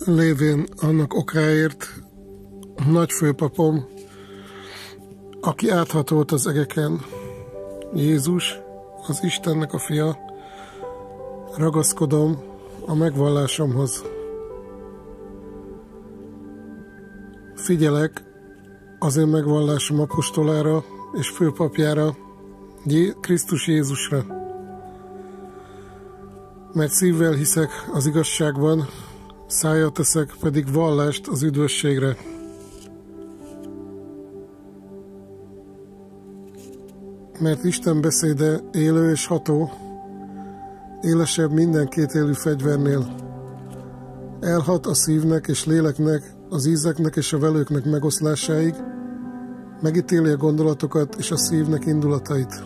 lévén annak okáért nagyfőpapom, aki áthatolt az egeken, Jézus, az Istennek a fia, ragaszkodom a megvallásomhoz. Figyelek az én megvallásom apostolára és főpapjára, Krisztus Jézusra, mert szívvel hiszek az igazságban, szájjal teszek pedig vallást az üdvösségre. Mert Isten beszéde élő és ható, élesebb minden kétélű fegyvernél. Elhat a szívnek és léleknek, az ízeknek és a velőknek megoszlásáig, megítéli a gondolatokat és a szívnek indulatait.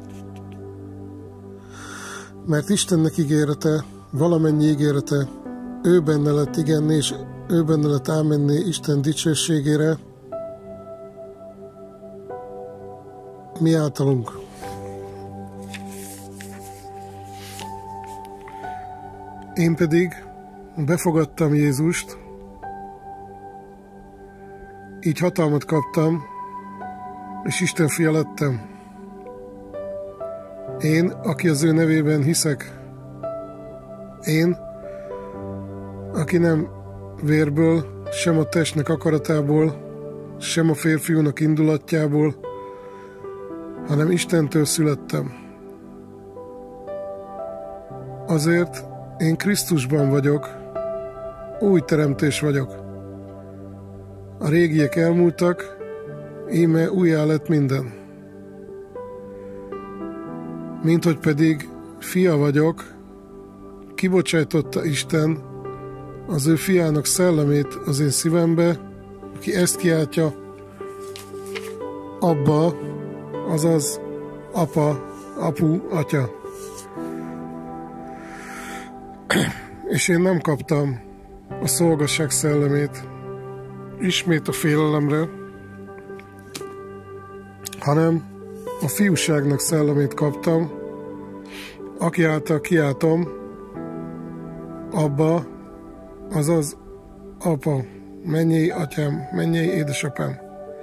Mert Istennek ígérete, valamennyi ígérete, ő benne lett igenné, és ő benne lett ámenné Isten dicsőségére, mi általunk. Én pedig befogadtam Jézust, így hatalmat kaptam, és Isten fia lettem. Én, aki az ő nevében hiszek. Én, aki nem vérből, sem a testnek akaratából, sem a férfiúnak indulatjából, hanem Istentől születtem. Azért én Krisztusban vagyok, új teremtés vagyok. A régiek elmúltak, íme újjá lett minden. Minthogy pedig fia vagyok, kibocsájtotta Isten az ő fiának szellemét az én szívembe, aki ezt kiáltja, Abba, azaz apa, apu, atya. És én nem kaptam a szolgasság szellemét ismét a félelemre, hanem a fiúságnak szellemét kaptam, aki által kiáltom, Abba, azaz apa, mennyei atyám, mennyei édesapám.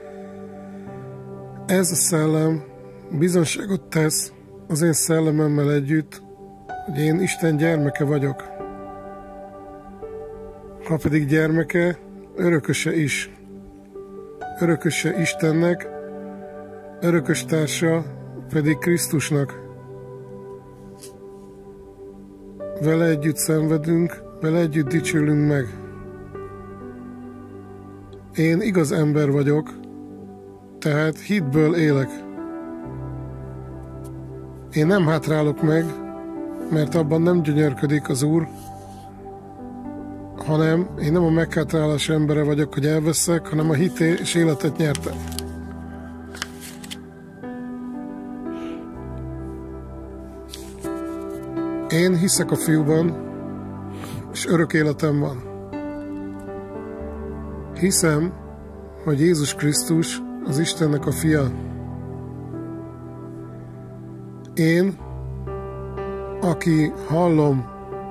Ez a szellem bizonságot tesz az én szellememmel együtt, hogy én Isten gyermeke vagyok. Ha pedig gyermeke, örököse is. Örököse Istennek, örökös társa pedig Krisztusnak. Vele együtt szenvedünk, vele együtt dicsőlünk meg. Én igaz ember vagyok, tehát hitből élek. Én nem hátrálok meg, mert abban nem gyönyörködik az Úr, hanem én nem a meghátrálás embere vagyok, hogy elveszek, hanem a hit és életet nyertem. Én hiszek a Fiúban, és örök életem van. Hiszem, hogy Jézus Krisztus az Istennek a fia. Én, aki hallom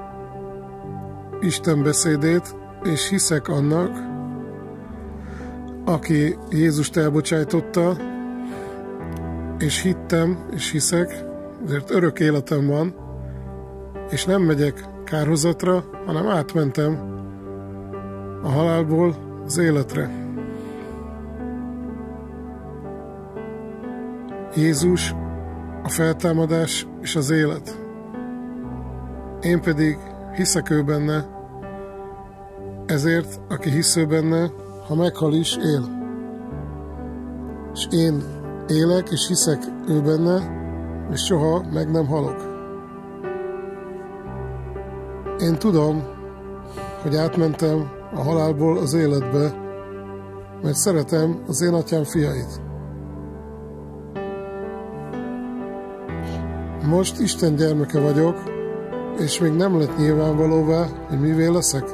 Isten beszédét, és hiszek annak, aki Jézust elbocsájtotta, és hittem, és hiszek, ezért örök életem van, és nem megyek kárhozatra, hanem átmentem a halálból az életre. Jézus a feltámadás és az élet. Én pedig hiszek ő benne, ezért, aki hisz ő benne, ha meghal is, él. És én élek és hiszek ő benne, és soha meg nem halok. Én tudom, hogy átmentem a halálból az életbe, mert szeretem az én atyám fiait. Most Isten gyermeke vagyok, és még nem lett nyilvánvalóvá, hogy mivé leszek.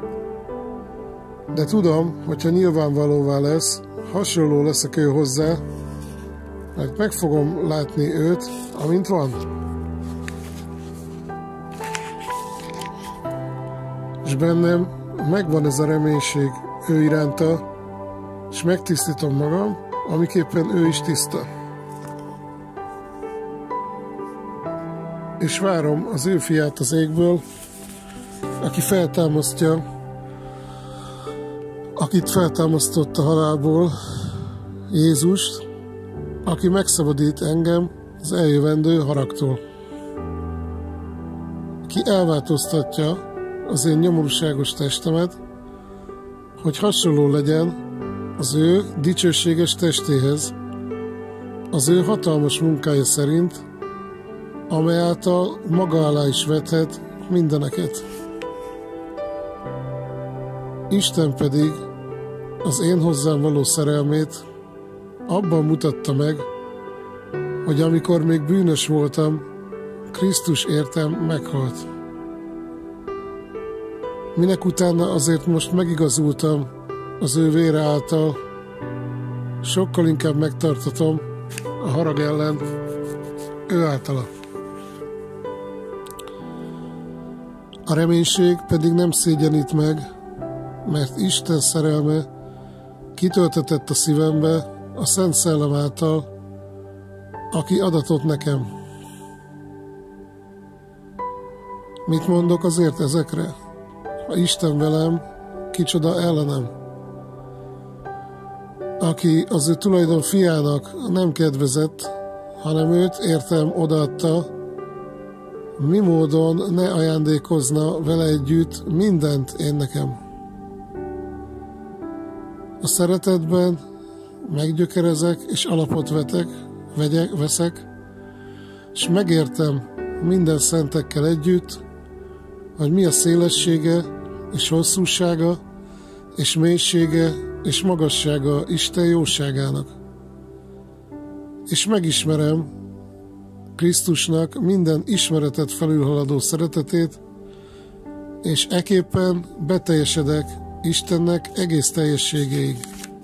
De tudom, hogyha nyilvánvalóvá lesz, hasonló leszek ő hozzá, mert meg fogom látni őt, amint van. És bennem megvan ez a reménység ő iránta, és megtisztítom magam, amiképpen ő is tiszta. És várom az ő fiát az égből, aki feltámasztja, akit feltámasztott a halálból, Jézust, aki megszabadít engem az eljövendő haragtól. Ki elváltoztatja az én nyomorúságos testemet, hogy hasonló legyen az ő dicsőséges testéhez, az ő hatalmas munkája szerint, amely által maga alá is vethet mindeneket. Isten pedig az én hozzám való szerelmét abban mutatta meg, hogy amikor még bűnös voltam, Krisztus értem meghalt. Minek utána azért most megigazultam az ő vére által, sokkal inkább megtartatom a harag ellen ő általa. A reménység pedig nem szégyenít meg, mert Isten szerelme kitöltetett a szívembe a Szent Szellem által, aki adatott nekem. Mit mondok azért ezekre? Ha Isten velem, kicsoda ellenem? Aki az ő tulajdon fiának nem kedvezett, hanem őt értem odaadta, mi módon ne ajándékozna vele együtt mindent én nekem. A szeretetben meggyökerezek és alapot veszek, és megértem minden szentekkel együtt, hogy mi a szélessége és hosszúsága, és mélysége és magassága Isten jóságának. És megismerem Krisztusnak minden ismeretet felülhaladó szeretetét, és eképpen beteljesedek Istennek egész teljességéig.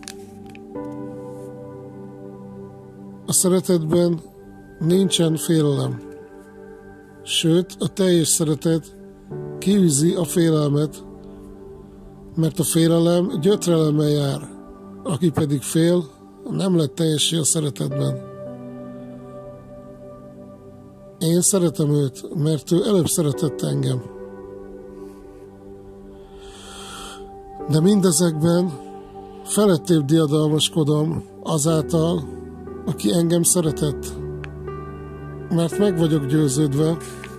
A szeretetben nincsen félelem, sőt, a teljes szeretet kiűzi a félelmet, mert a félelem gyötrelemmel jár, aki pedig fél, nem lett teljessé a szeretetben. Én szeretem őt, mert ő előbb szeretett engem. De mindezekben felettébb diadalmaskodom azáltal, aki engem szeretett, mert meg vagyok győződve,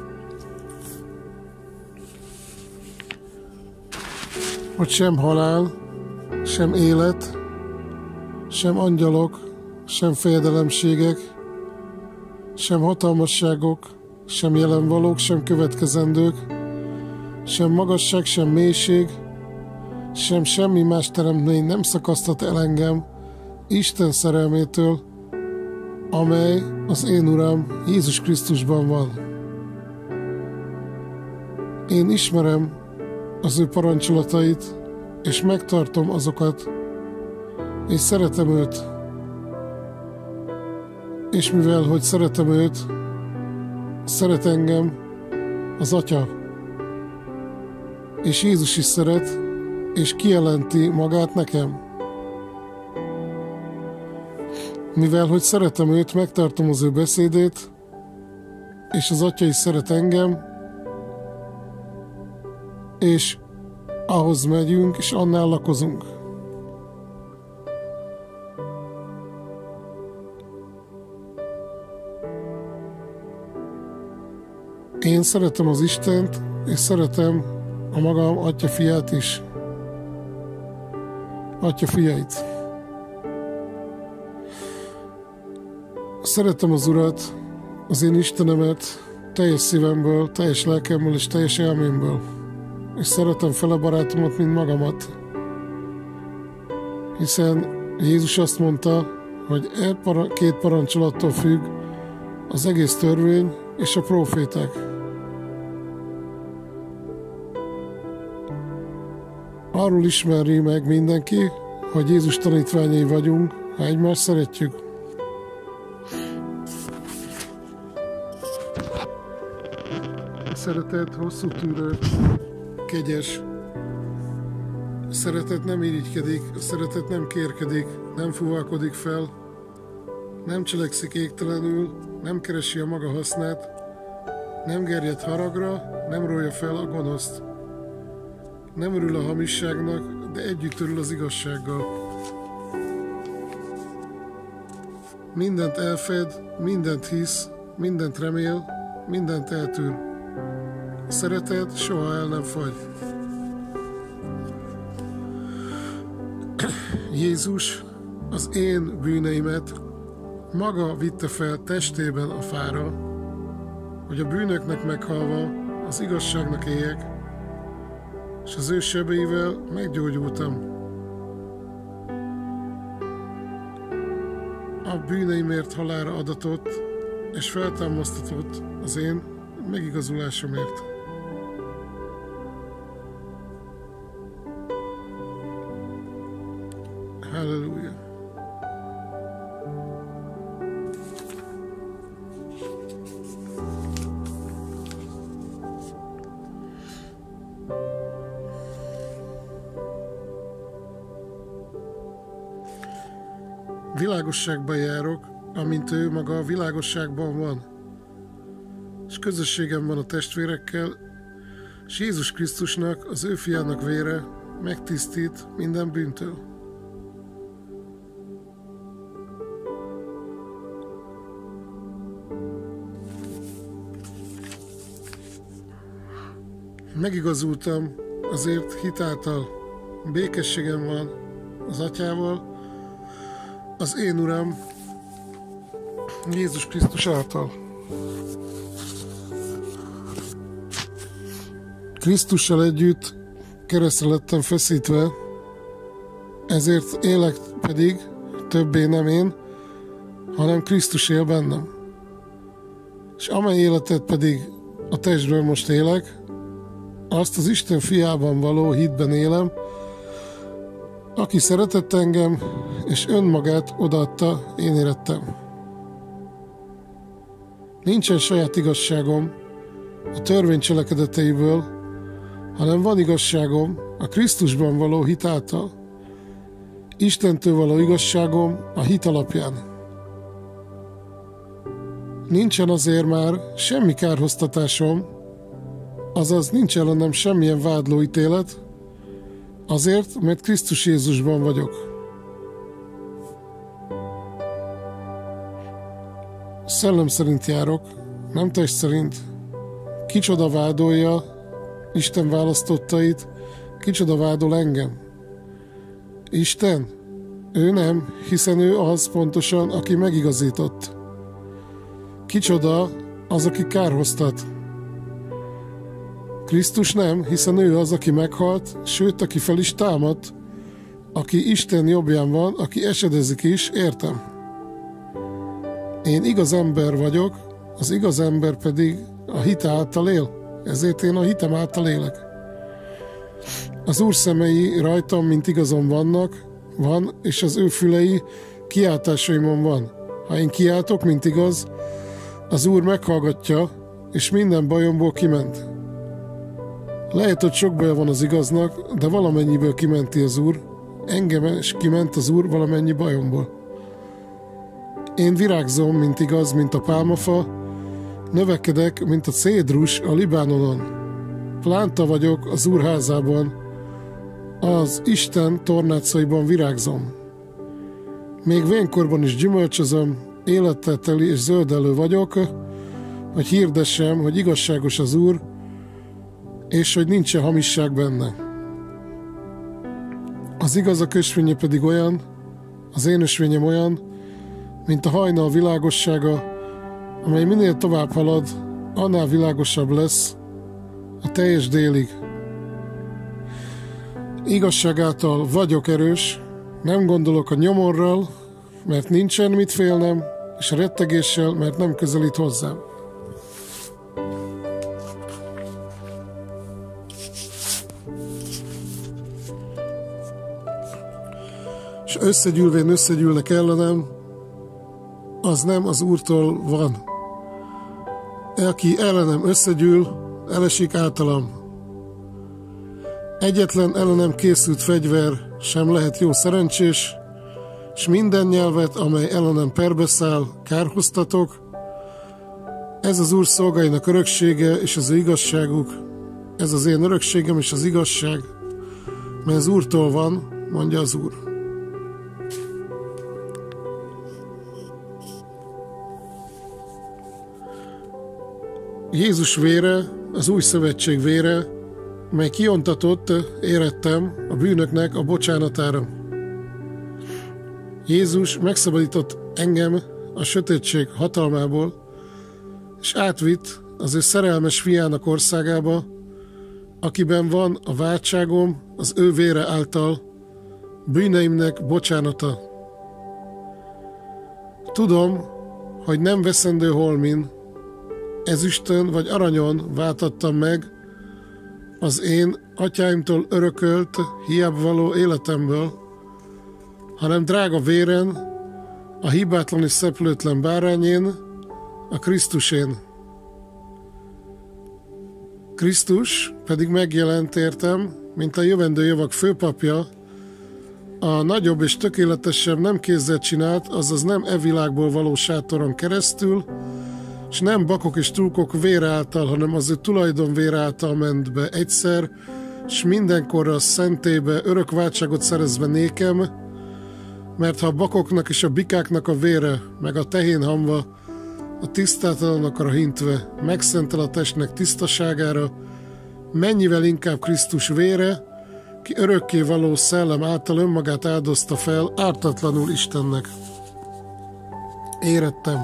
hogy sem halál, sem élet, sem angyalok, sem fejedelemségek, sem hatalmasságok, sem jelenvalók, sem következendők, sem magasság, sem mélység, sem semmi más teremtmény nem szakasztat el engem Isten szerelmétől, amely az én Uram Jézus Krisztusban van. Én ismerem az ő parancsolatait, és megtartom azokat, és szeretem őt. És mivel, hogy szeretem őt, szeret engem az Atya. És Jézus is szeret, és kijelenti magát nekem. Mivel, hogy szeretem őt, megtartom az ő beszédét, és az Atya is szeret engem, és ahhoz megyünk, és annál lakozunk. Én szeretem az Istent, és szeretem a magam Atya fiát is. Atya fiait. Szeretem az Urat, az én Istenemet teljes szívemből, teljes lelkemből és teljes elmémből. És szeretem fel a barátomat, mint magamat. Hiszen Jézus azt mondta, hogy két parancsolattól függ az egész törvény és a próféták. Arról ismeri meg mindenki, hogy Jézus tanítványai vagyunk, ha egymást szeretjük. A szeretet hosszú tűrő, kegyes, szeretet nem irigykedik, a szeretet nem kérkedik, nem fuvalkodik fel, nem cselekszik égtelenül, nem keresi a maga hasznát, nem gerjed haragra, nem rója fel a gonoszt. Nem örül a hamisságnak, de együtt örül az igazsággal. Mindent elfed, mindent hisz, mindent remél, mindent eltűr. A szeretet soha el nem fagy. Jézus az én bűneimet maga vitte fel testében a fára, hogy a bűnöknek meghalva az igazságnak éljek, és az ő sebeivel meggyógyultam. A bűneimért halálra adatott, és feltámasztatott az én megigazulásomért. Halleluja! Világosságban járok, amint ő maga a világosságban van, és közösségem van a testvérekkel, és Jézus Krisztusnak, az ő fiának vére megtisztít minden bűntől. Megigazultam, azért hitáltal békességem van az Atyával, az én Uram, Jézus Krisztus által. Krisztussal együtt keresztre lettem feszítve, ezért élek pedig többé nem én, hanem Krisztus él bennem. És amely életet pedig a testből most élek, azt az Isten fiában való hitben élem, aki szeretett engem, és önmagát odaadta én érettem. Nincsen saját igazságom a törvény cselekedeteiből, hanem van igazságom a Krisztusban való hit által. Istentől való igazságom a hit alapján. Nincsen azért már semmi kárhoztatásom, azaz nincs ellenem semmilyen vádló ítélet, azért, mert Krisztus Jézusban vagyok. Szellem szerint járok, nem test szerint. Kicsoda vádolja Isten választottait, kicsoda vádol engem? Isten? Ő nem, hiszen ő az pontosan, aki megigazított. Kicsoda az, aki kárhoztat? Krisztus nem, hiszen ő az, aki meghalt, sőt, aki fel is támadt, aki Isten jobbján van, aki esedezik is, értem. Én igaz ember vagyok, az igaz ember pedig a hite által él, ezért én a hitem által élek. Az Úr szemei rajtam, mint igazon van, és az ő fülei kiáltásaimon van. Ha én kiáltok, mint igaz, az Úr meghallgatja, és minden bajomból kiment. Lehet, hogy sok baja van az igaznak, de valamennyiből kimenti az Úr, engem is kiment az Úr valamennyi bajomból. Én virágzom, mint igaz, mint a pálmafa, növekedek, mint a cédrus a Libánonon. Plánta vagyok az Úr házában, az Isten tornácaiban virágzom. Még vénkorban is gyümölcsözöm, élettel teli és zöldelő vagyok, hogy hirdessem, hogy igazságos az Úr, és hogy nincsen hamisság benne. Az igazak ösvénye pedig olyan, az én ösvényem olyan, mint a hajnal világossága, amely minél tovább halad, annál világosabb lesz a teljes délig. Igazság által vagyok erős, nem gondolok a nyomorral, mert nincsen mit félnem, és a rettegéssel, mert nem közelít hozzám. És összegyűlvén összegyűlnek ellenem, az nem az Úrtól van. Aki ellenem összegyűl, elesik általam. Egyetlen ellenem készült fegyver sem lehet jó szerencsés, s minden nyelvet, amely ellenem perbeszáll, kárhoztatok. Ez az Úr szolgáinak öröksége és az ő igazságuk. Ez az én örökségem és az igazság, mert az Úrtól van, mondja az Úr. Jézus vére, az új szövetség vére, mely kiontatott, érettem, a bűnöknek a bocsánatára. Jézus megszabadított engem a sötétség hatalmából, és átvitt az ő szerelmes fiának országába, akiben van a váltságom az ő vére által, bűneimnek bocsánata. Tudom, hogy nem veszendő holmin, ezüstön vagy aranyon váltattam meg az én atyáimtól örökölt, hiába való életemből, hanem drága véren, a hibátlan és szeplőtlen bárányén, a Krisztusén. Krisztus pedig megjelent értem, mint a jövendő javak főpapja, a nagyobb és tökéletesebb nem kézzel csinált, azaz nem e világból való sátoron keresztül, és nem bakok és trúkok vére által, hanem az ő tulajdon vére által ment be egyszer, és mindenkorra a szentébe örök váltságot szerezve nékem, mert ha a bakoknak és a bikáknak a vére, meg a tehén hamva, a tisztátalanokra hintve megszentel a testnek tisztaságára, mennyivel inkább Krisztus vére, ki örökké való szellem által önmagát áldozta fel ártatlanul Istennek. Érettem.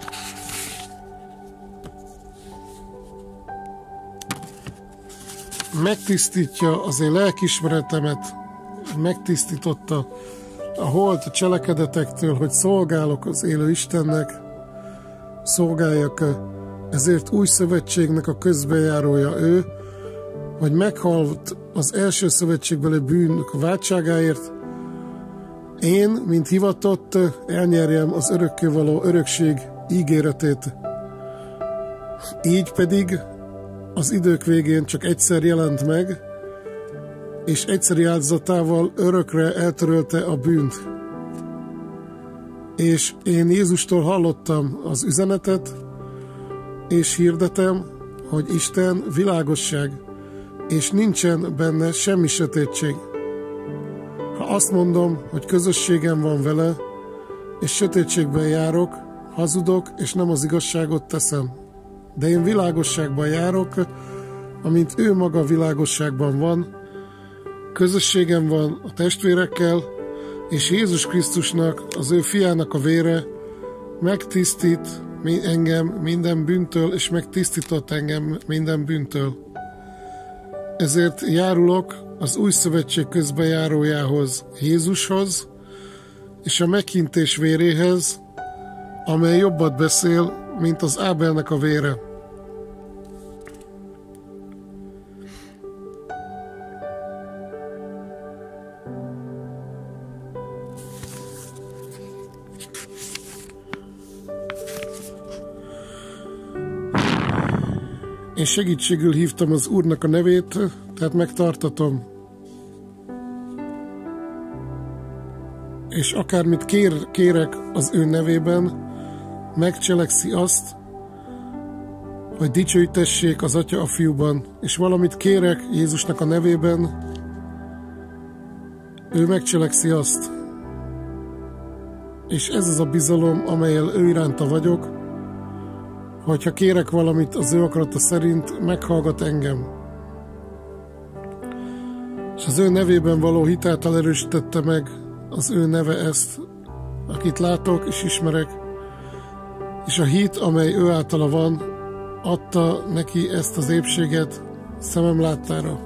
Megtisztítja az én lelkiismeretemet, megtisztította a holt cselekedetektől, hogy szolgálok az élő Istennek, szolgáljak, ezért új szövetségnek a közbejárója ő, hogy meghalt az első szövetségbeli bűnök váltságáért, én, mint hivatott, elnyerjem az örökkévaló örökség ígéretét. Így pedig az idők végén csak egyszer jelent meg, és egyszeri áldozatával örökre eltörölte a bűnt. És én Jézustól hallottam az üzenetet, és hirdetem, hogy Isten világosság, és nincsen benne semmi sötétség. Ha azt mondom, hogy közösségem van vele, és sötétségben járok, hazudok, és nem az igazságot teszem. De én világosságban járok, amint ő maga világosságban van, közösségem van a testvérekkel, és Jézus Krisztusnak, az ő fiának a vére megtisztít engem minden bűntől, és megtisztított engem minden bűntől. Ezért járulok az új szövetség közbejárójához, Jézushoz, és a meghintés véréhez, amely jobbat beszél, mint az Ábelnek a vére. Én segítségül hívtam az Úrnak a nevét, tehát megtartatom. És akármit kérek az ő nevében, megcselekszi azt, hogy dicsőítessék az Atya a Fiúban, és valamit kérek Jézusnak a nevében, ő megcselekszi azt. És ez az a bizalom, amellyel ő iránta vagyok, hogyha kérek valamit az ő akarata szerint, meghallgat engem. És az ő nevében való hitáltal erősítette meg az ő neve ezt, akit látok és ismerek, és a hit, amely ő általa van, adta neki ezt az épséget szemem láttára.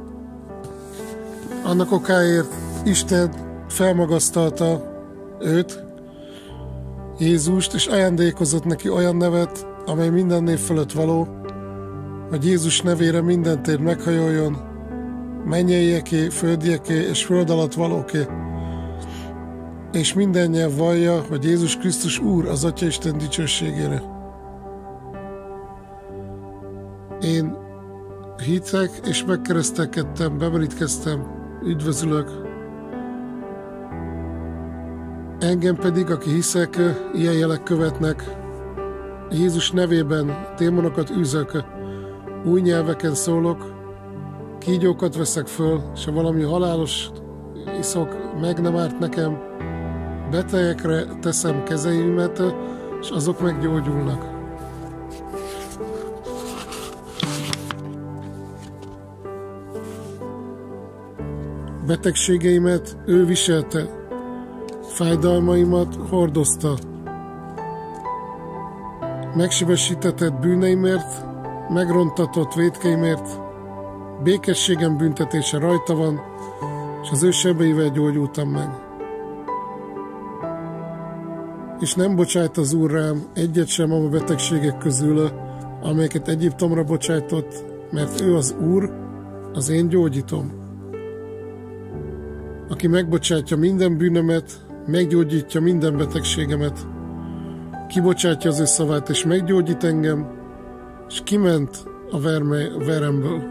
Annak okáért Isten felmagasztalta őt, Jézust, és ajándékozott neki olyan nevet, amely minden név fölött való, hogy Jézus nevére minden tér meghajoljon, mennyeieké, földieké és föld alatt valóké, és minden nyelv vallja, hogy Jézus Krisztus Úr az Atya Isten dicsőségére. Én hitek, és megkeresztelkedtem, bemerítkeztem, üdvözülök. Engem pedig, aki hiszek, ilyen jelek követnek. Jézus nevében démonokat űzök, új nyelveken szólok, kígyókat veszek föl, és ha valami halálos iszok, meg nem árt nekem, betegekre teszem kezeimet, és azok meggyógyulnak. Betegségeimet ő viselte, fájdalmaimat hordozta. Megsebesítetett bűneimért, megrontatott vétkeimért, békességem büntetése rajta van, és az ő sebeivel gyógyultam meg. És nem bocsájt az Úr rám egyet sem a betegségek közül, amelyeket Egyiptomra bocsájtott, mert ő az Úr, az én gyógyítom. Aki megbocsátja minden bűnömet, meggyógyítja minden betegségemet. Kibocsátja az ő szavát, és meggyógyít engem, és kiment a veremből.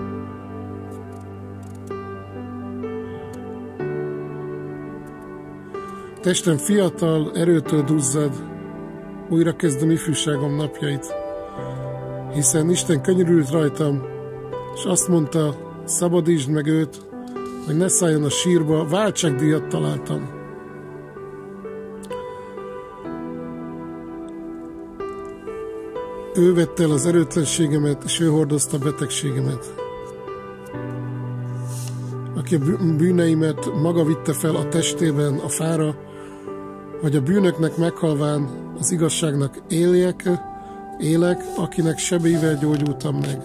Testem fiatal, erőtől duzzad, újra kezdem ifjúságom napjait. Hiszen Isten könyörült rajtam, és azt mondta, szabadítsd meg őt, hogy ne szálljon a sírba, váltságdíjat találtam. Ő vette el az erőtlenségemet, és ő hordozta a betegségemet. Aki a bűneimet maga vitte fel a testében, a fára, hogy a bűnöknek meghalván az igazságnak élek, akinek sebeivel gyógyultam meg.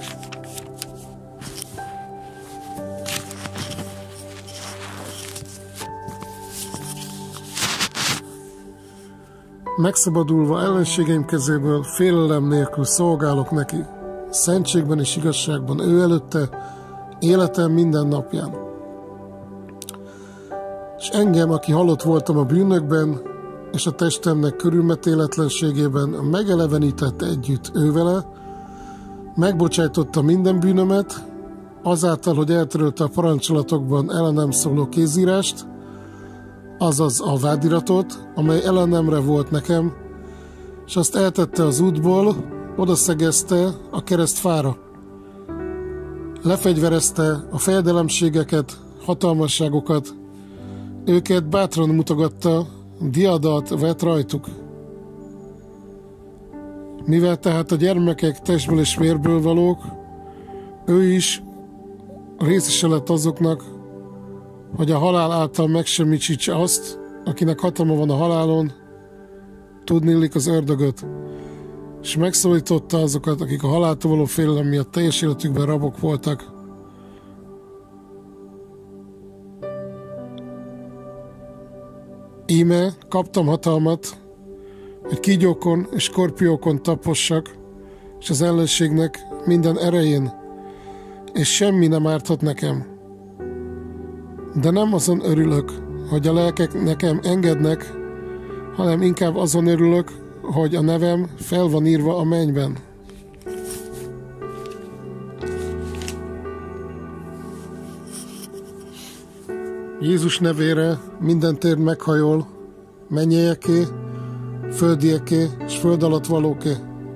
Megszabadulva ellenségeim kezéből, félelem nélkül szolgálok neki, szentségben és igazságban ő előtte, életem minden napján. És engem, aki halott voltam a bűnökben, és a testemnek körülmetéletlenségében, megelevenített együtt ővele, megbocsájtotta minden bűnömet, azáltal, hogy eltörölte a parancsolatokban ellenem szóló kézírást, azaz a vádiratot, amely ellenemre volt nekem, és azt eltette az útból, odaszegezte a keresztfára. Lefegyverezte a fejedelemségeket, hatalmasságokat, őket bátran mutogatta, diadat vett rajtuk. Mivel tehát a gyermekek testből és vérből valók, ő is részese lett azoknak, hogy a halál által megsemmisítse azt, akinek hatalma van a halálon, tudniillik az ördögöt, és megszólította azokat, akik a haláltól való félelem miatt teljes életükben rabok voltak. Íme kaptam hatalmat, hogy kígyókon és skorpiókon tapossak, és az ellenségnek minden erején, és semmi nem árthat nekem. De nem azon örülök, hogy a lelkek nekem engednek, hanem inkább azon örülök, hogy a nevem fel van írva a mennyben. Jézus nevére minden térd meghajol, mennyieké, földieké és föld alatt valóké.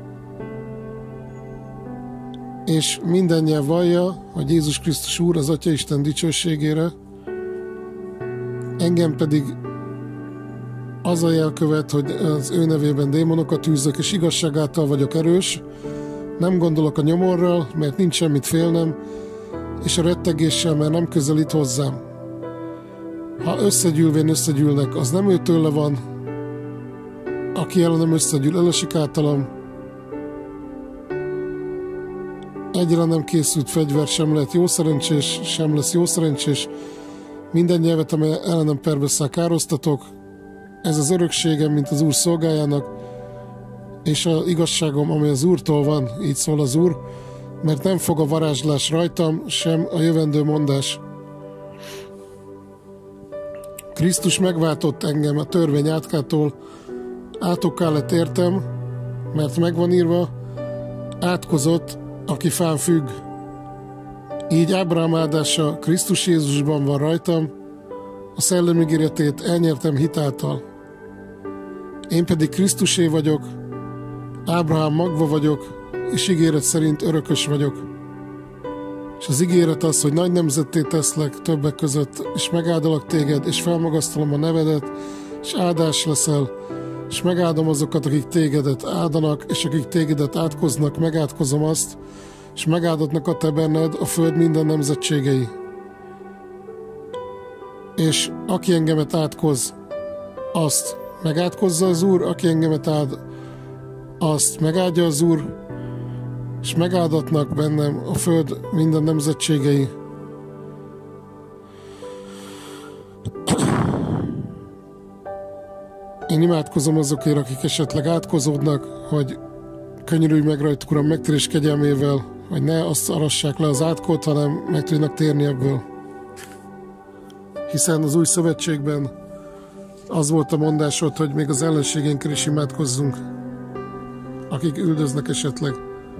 És minden nyelv vallja, hogy Jézus Krisztus Úr az Atya Isten dicsőségére, engem pedig az a jel követ, hogy az ő nevében démonokat űzök, és igazság által vagyok erős, nem gondolok a nyomorral, mert nincs semmit félnem, és a rettegéssel, mert nem közelít hozzám. Ha összegyűlvén összegyűlnek, az nem őtőle van, aki ellenem összegyűl, elesik általam. Egyre nem készült fegyver sem lehet jó szerencsés, sem lesz jó szerencsés. Minden nyelvet, amely ellenem perbeszáll, károsztatok. Ez az örökségem, mint az Úr szolgájának, és az igazságom, amely az Úrtól van, így szól az Úr, mert nem fog a varázslás rajtam, sem a jövendő mondás. Krisztus megváltott engem a törvény átkától, átokká lett értem, mert megvan írva, átkozott, aki fán függ. Így Ábrahám áldása Krisztus Jézusban van rajtam, a szellem ígéretét elnyertem hitáltal. Én pedig Krisztusé vagyok, Ábrahám magva vagyok, és ígéret szerint örökös vagyok. És az ígéret az, hogy nagy nemzetté teszlek többek között, és megáldalak téged, és felmagasztalom a nevedet, és áldás leszel, és megáldom azokat, akik tégedet áldanak, és akik tégedet átkoznak, megátkozom azt, és megáldatnak a te benned a föld minden nemzetségei. És aki engemet átkoz, azt megátkozza az Úr, aki engemet áld, azt megáldja az Úr, és megáldatnak bennem a föld minden nemzetségei. Én imádkozom azokért, akik esetleg átkozódnak, hogy könyörülj meg rajtuk, Uram, megtérés kegyelmével, hogy ne azt arassák le az átkot, hanem meg tudjanak térni ebből. Hiszen az új szövetségben az volt a mondásod, hogy még az ellenségénkkel is imádkozzunk, akik üldöznek esetleg.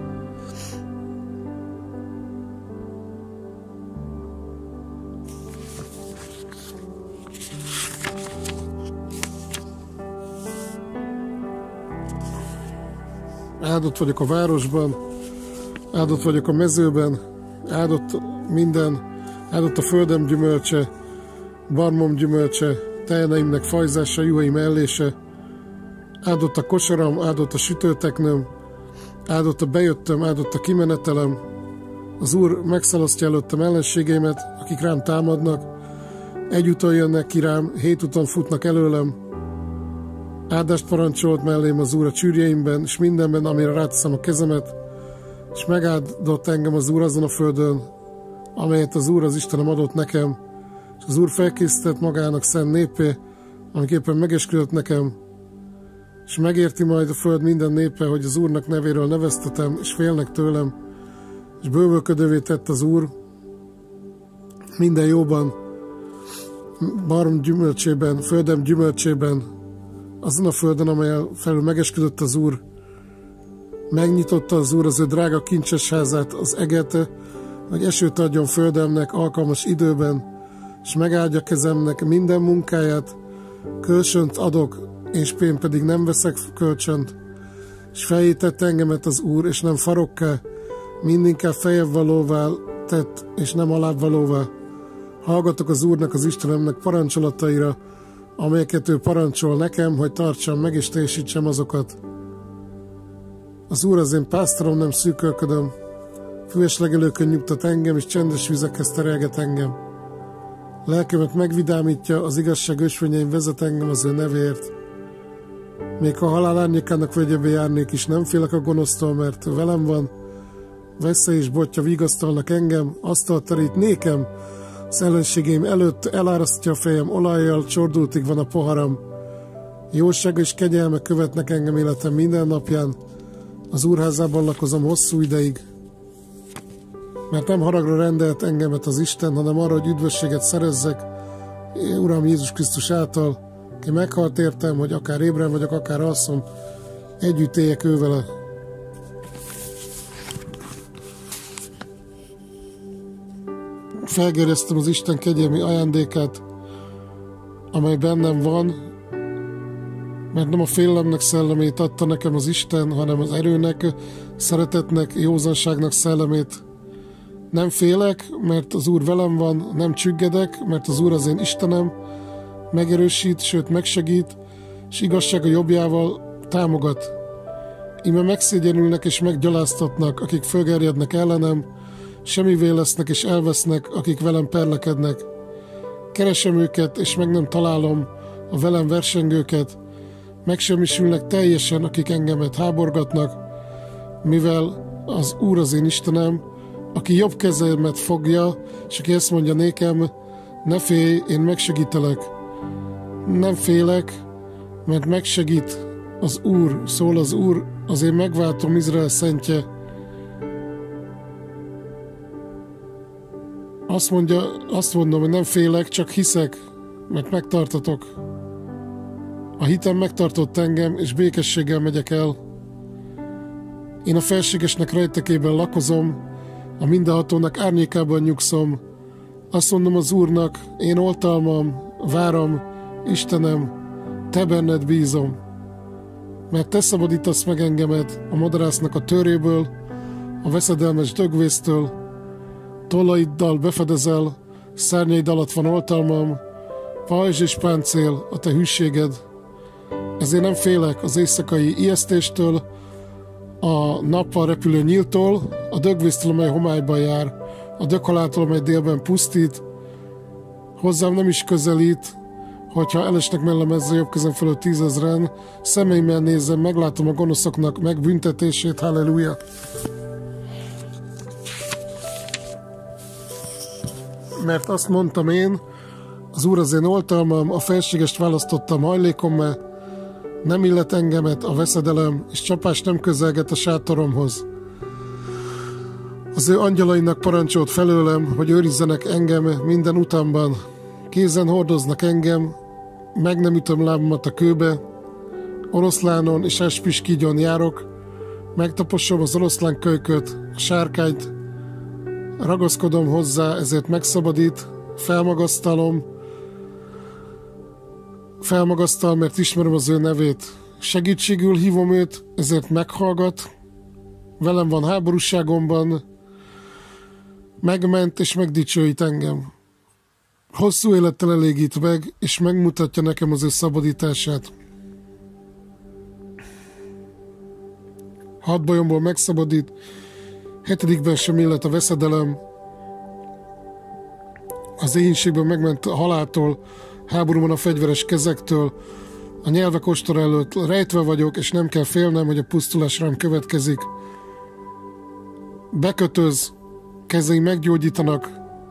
Áldott vagyok a városban, áldott vagyok a mezőben, áldott minden, áldott a földem gyümölcse, barmom gyümölcse, tejeneimnek fajzása, juhaim ellése, áldott a kosaram, áldott a sütőteknőm, áldott a bejöttem, áldott a kimenetelem. Az Úr megszalasztja előttem ellenségeimet, akik rám támadnak, egy úton jönnek ki rám, 7 úton futnak előlem. Áldást parancsolt mellém az Úr a csűrjeimben, és mindenben, amire ráteszem a kezemet, és megáldott engem az Úr azon a földön, amelyet az Úr az Istenem adott nekem, és az Úr felkészített magának szent népé, amiképpen megesküdött nekem, és megérti majd a föld minden népe, hogy az Úrnak nevéről neveztetem, és félnek tőlem, és bővölködővé tett az Úr minden jóban, barm gyümölcsében, földem gyümölcsében, azon a földön, amelyen felül megesküdött az Úr. Megnyitotta az Úr az ő drága kincses házát, az eget, hogy esőt adjon földemnek alkalmas időben, és megáldja kezemnek minden munkáját, kölcsönt adok, és én pedig nem veszek kölcsönt. És fejé tett engemet az Úr, és nem farokká, mindinkább fejebb valóvá tett, és nem alább valóvá. Hallgatok az Úrnak, az Istenemnek parancsolataira, amelyeket ő parancsol nekem, hogy tartsam meg és teljesítsem azokat. Az Úr az én pásztorom, nem szűkölködöm, füves legelőkön nyugtat engem, és csendes vizekhez terelget engem. Lelkemet megvidámítja, az igazság ösvényeim vezet engem az ő nevéért. Még ha halál árnyékának vegyébe járnék is, nem félek a gonosztól, mert ő velem van. Veszély és botja vigasztalnak engem, asztalt terít nékem, az ellenségeim előtt elárasztja a fejem olajjal, csordultig van a poharam. Jósága és kegyelme követnek engem életem minden napján, az Úrházában lakozom hosszú ideig. Mert nem haragra rendelt engemet az Isten, hanem arra, hogy üdvösséget szerezzek, Uram Jézus Krisztus által, ki meghalt értem, hogy akár ébren vagyok, akár alszom, együtt éljek ő vele. Felgerjesztem az Isten kegyelmi ajándékát, amely bennem van, mert nem a félelemnek szellemét adta nekem az Isten, hanem az erőnek, szeretetnek, józanságnak szellemét. Nem félek, mert az Úr velem van, nem csüggedek, mert az Úr az én Istenem, megerősít, sőt megsegít, és igazsága jobbjával támogat. Íme megszégyenülnek és meggyaláztatnak, akik fölgerjednek ellenem, semmivé lesznek és elvesznek, akik velem perlekednek. Keresem őket, és meg nem találom a velem versengőket, megsemmisülnek teljesen, akik engemet háborgatnak, mivel az Úr az én Istenem, aki jobb kezemet fogja, és aki ezt mondja nékem, ne félj, én megsegítelek. Nem félek, mert megsegít az Úr, szól az Úr, az én megváltom, Izrael szentje. Azt mondom, hogy nem félek, csak hiszek, mert megtartatok. A hitem megtartott engem, és békességgel megyek el. Én a felségesnek rejtekében lakozom, A mindenhatónak árnyékában nyugszom. Azt mondom az Úrnak, én oltalmam, váram, Istenem, te benned bízom. Mert te szabadítasz meg engemet a madarásznak a töréből, a veszedelmes dögvésztől, tollaiddal befedezel, szárnyaid alatt van oltalmam, pajzs és páncél a te hűséged. Ezért nem félek az éjszakai ijesztéstől, a nappal repülő nyíltól, a dögvésztől, amely homályban jár, a döghaláltól, amely délben pusztít. Hozzám nem is közelít, hogyha elesnek mellem ezzel jobb kezem fölött 10 000-en, szemeimmel nézem, meglátom a gonoszoknak megbüntetését, halleluja! Mert azt mondtam én, az Úr az én oltalmam, a felségest választottam hajlékommá, nem illet engemet a veszedelem, és csapás nem közelget a sátoromhoz. Az ő angyalainak parancsolt felőlem, hogy őrizzenek engem minden utamban. Kézen hordoznak engem, meg nem ütöm lábamat a kőbe, oroszlánon és espiskígyon járok, megtaposom az oroszlán kölyköt, a sárkányt, ragaszkodom hozzá, ezért megszabadít, felmagasztal, mert ismerem az ő nevét. Segítségül hívom őt, ezért meghallgat, velem van háborúságomban, megment és megdicsőít engem. Hosszú élettel elégít meg, és megmutatja nekem az ő szabadítását. 6 bajomból megszabadít, 7. sem illet a veszedelem, az éhínségben megment a haláltól, háborúban a fegyveres kezektől, a nyelvek ostora előtt rejtve vagyok, és nem kell félnem, hogy a pusztulás rám következik. Bekötöz, kezei meggyógyítanak,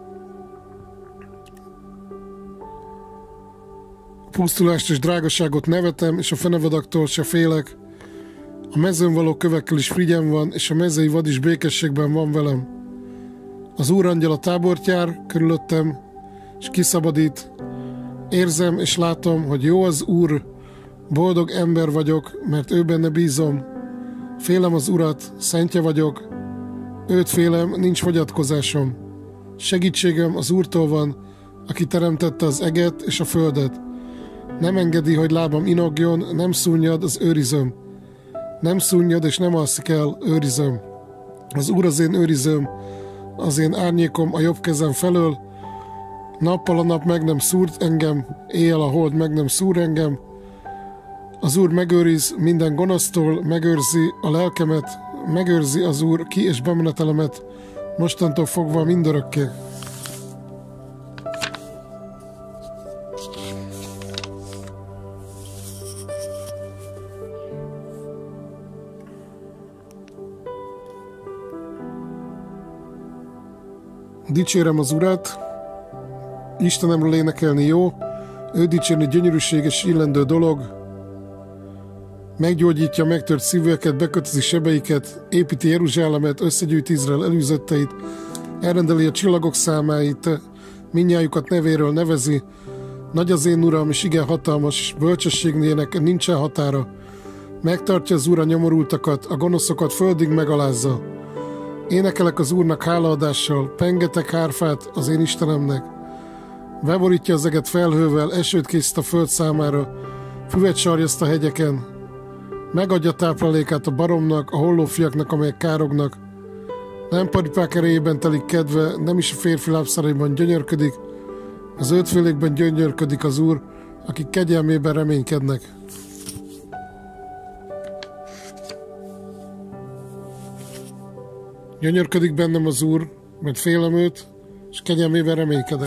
pusztulást és drágaságot nevetem, és a fenevadaktól se félek. A mezőn való kövekkel is frigyem van, és a mezei vad is békességben van velem. Az Úr angyala tábort jár körülöttem, és kiszabadít. Érzem és látom, hogy jó az Úr, boldog ember vagyok, mert ő benne bízom. Félem az Urat, szentje vagyok, őt félem, nincs fogyatkozásom. Segítségem az Úrtól van, aki teremtette az eget és a földet. Nem engedi, hogy lábam inogjon, nem szunnyad az őrizőm. Nem szunnyad és nem alszik el, őrizőm. Az Úr az én őrizőm, az én árnyékom a jobb kezem felől. Nappal a nap meg nem szúrt engem, éjjel a hold meg nem szúr engem. Az Úr megőriz minden gonosztól, megőrzi a lelkemet, megőrzi az Úr ki- és bemenetelemet, mostantól fogva mindörökké. Dicsérem az Urat, Istenemről énekelni jó, ő dicsérni gyönyörűséges illendő dolog, meggyógyítja megtört szívűeket, bekötözi sebeiket, építi Jeruzsálemet, összegyűjti Izrael elűzötteit, elrendeli a csillagok számáit, mindnyájukat nevéről nevezi, nagy az én Uram, és igen hatalmas, bölcsességnének nincsen határa. Megtartja az Úr a nyomorultakat, a gonoszokat földig megalázza. Énekelek az Úrnak hálaadással, pengetek hárfát az én Istenemnek. Beborítja az eget felhővel, esőt készít a föld számára, füvet sarjaszt a hegyeken. Megadja táplálékát a baromnak, a hollófiaknak, amelyek kárognak. Nem paripák erejében telik kedve, nem is a férfi lábszáraiban gyönyörködik. Az ötfélékben gyönyörködik az Úr, akik kegyelmében reménykednek. Gyönyörködik bennem az Úr, mert félem őt, és kegyelmében reménykedek.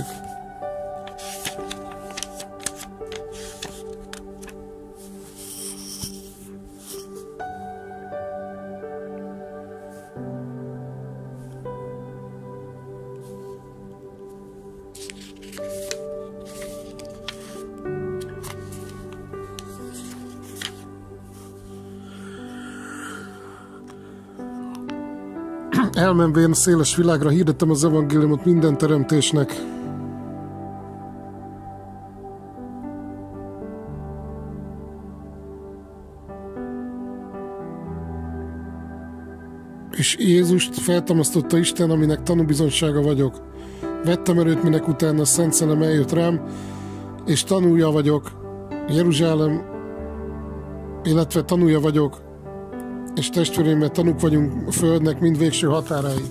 Elmenvén széles világra hirdettem az evangéliumot minden teremtésnek. és Jézust feltámasztotta Isten, aminek tanúbizonysága vagyok. Vettem erőt, minek utána a Szent Szellem eljött rám, és tanúja vagyok Jeruzsálem, illetve tanúja vagyok, és testvéreimmel tanúk vagyunk a földnek mind végső határáig.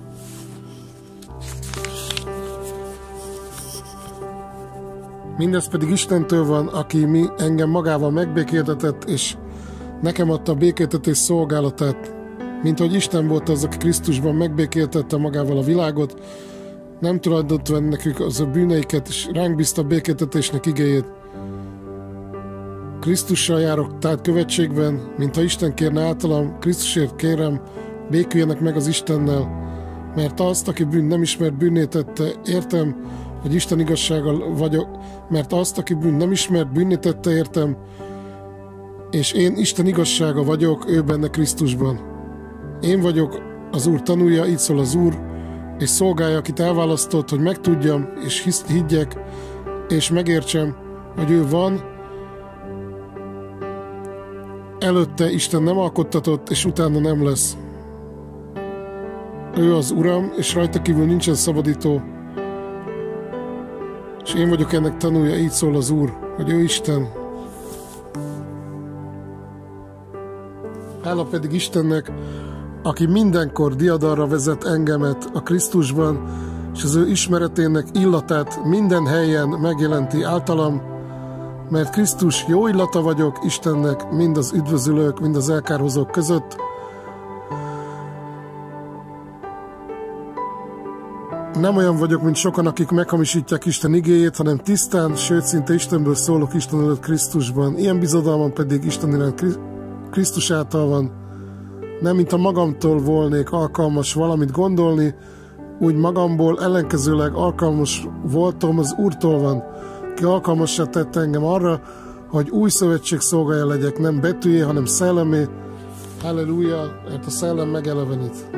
Mindez pedig Istentől van, aki engem magával megbékéltetett, és nekem adta a békéltetés szolgálatát, mint ahogy Isten volt az, aki Krisztusban megbékéltette magával a világot, nem tulajdonítva nekünk az a bűneiket, és ránk bízta a békéltetésnek igéjét. Krisztussal járok tehát követségben, mintha Isten kérne általam, Krisztusért kérem, béküljenek meg az Istennel, mert azt, aki bűnt nem ismert, bűnné tette, értem, hogy Isten igazsággal vagyok, mert azt, aki bűnt nem ismert, bűnné tette, értem, és én Isten igazsága vagyok, ő benne Krisztusban. Én vagyok az Úr tanúja, így szól az Úr, és szolgálja, akit elválasztott, hogy megtudjam, és higgyek, és megértsem, hogy ő van. Előtte Isten nem alkottatott, és utána nem lesz. Ő az Uram, és rajta kívül nincsen szabadító. És én vagyok ennek tanúja, így szól az Úr, hogy ő Isten. Hála pedig Istennek, aki mindenkor diadalra vezet engemet a Krisztusban, és az ő ismeretének illatát minden helyen megjelenti általam, mert Krisztus jó illata vagyok Istennek, mind az üdvözülők, mind az elkárhozók között. Nem olyan vagyok, mint sokan, akik meghamisítják Isten igéjét, hanem tisztán, sőt, szinte Istenből szólok Isten előtt Krisztusban. Ilyen bizodalmam pedig Isten iránt Krisztus által van. Nem, mint a magamtól volnék alkalmas valamit gondolni, úgy magamból ellenkezőleg alkalmas voltam, az Úrtól van, ki alkalmassá tett engem arra, hogy új szövetség szolgája legyek, nem betűjé, hanem szellemé. Halleluja, mert a szellem megelevenít.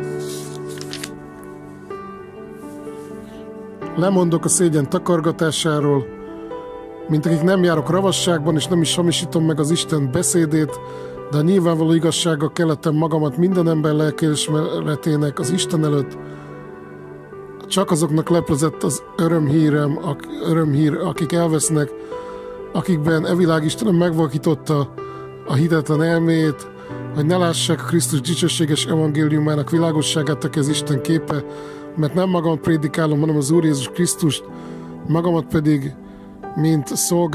Lemondok a szégyen takargatásáról, mint akik nem járok ravasságban, és nem is hamisítom meg az Isten beszédét, de a nyilvánvaló igazsággal kellettem magamat minden ember lelkiismeretének az Isten előtt. Csak azoknak leplezett az örömhír, akik elvesznek, akikben e világ Istenem megvakította a hitetlen elméjét, hogy ne lássák a Krisztus dicsőséges evangéliumának világosságát, aki az Isten képe, mert nem magamat prédikálom, hanem az Úr Jézus Krisztust, magamat pedig, mint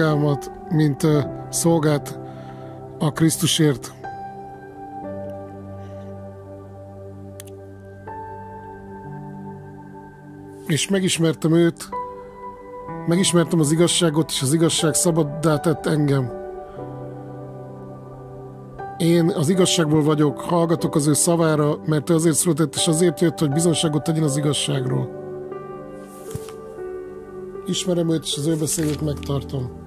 szolgát a Krisztusért. És megismertem őt, megismertem az igazságot, és az igazság szabaddá tett engem. Én az igazságból vagyok, hallgatok az ő szavára, mert ő azért született, és azért jött, hogy bizonságot tegyen az igazságról. Ismerem őt, és az ő beszédét megtartom.